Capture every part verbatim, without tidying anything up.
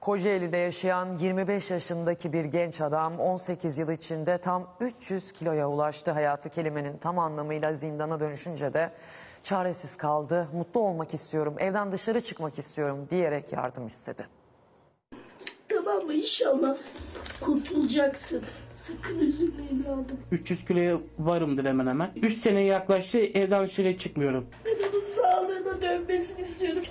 Kocaeli'de yaşayan yirmi beş yaşındaki bir genç adam on sekiz yıl içinde tam üç yüz kiloya ulaştı. Hayatı kelimenin tam anlamıyla zindana dönüşünce de çaresiz kaldı. Mutlu olmak istiyorum, evden dışarı çıkmak istiyorum diyerek yardım istedi. Tamam mı? İnşallah kurtulacaksın. Sakın üzülme evladım. üç yüz kiloya varımdır hemen hemen. üç seneye yaklaştı, evden dışarı çıkmıyorum. Ben onun sağlığına dönmesini istiyorum.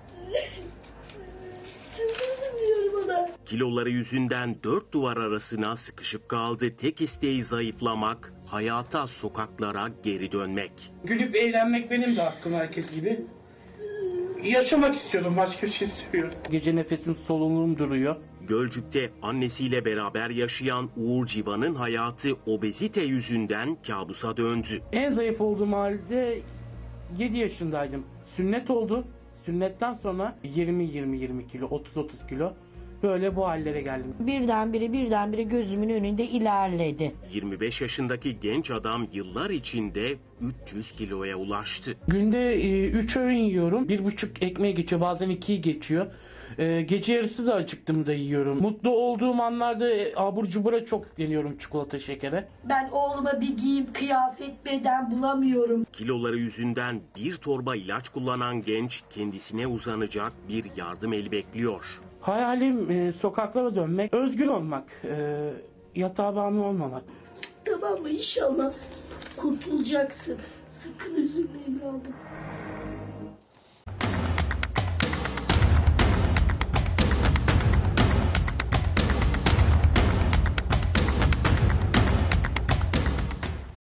Çok üzülüyorum ona. Kiloları yüzünden dört duvar arasına sıkışıp kaldı. Tek isteği zayıflamak, hayata, sokaklara geri dönmek. Gülüp eğlenmek benim de hakkım, herkes gibi. Yaşamak istiyorum, başka bir şey istemiyorum. Gece nefesim, soluğum duruyor. Gölcük'te annesiyle beraber yaşayan Uğur Civan'ın hayatı obezite yüzünden kabusa döndü. En zayıf olduğum halde yedi yaşındaydım. Sünnet oldu. Sünnetten sonra yirmi yirmi yirmi kilo, otuz otuz kilo. Böyle bu hallere geldim. Birdenbire birdenbire gözümün önünde ilerledi. yirmi beş yaşındaki genç adam yıllar içinde üç yüz kiloya ulaştı. Günde e, üç öğün yiyorum. Bir buçuk ekmeğe geçiyor, bazen ikiyi geçiyor. E, gece yarısı da acıktığımda yiyorum. Mutlu olduğum anlarda e, abur cubura çok yükleniyorum, çikolata, şekere. Ben oğluma bir giyim, kıyafet, beden bulamıyorum. Kiloları yüzünden bir torba ilaç kullanan genç kendisine uzanacak bir yardım eli bekliyor. Hayalim e, sokaklara dönmek, özgür olmak, e, yatağa bağımlı olmamak. Tamam mı? İnşallah kurtulacaksın. Sakın üzülme evladım.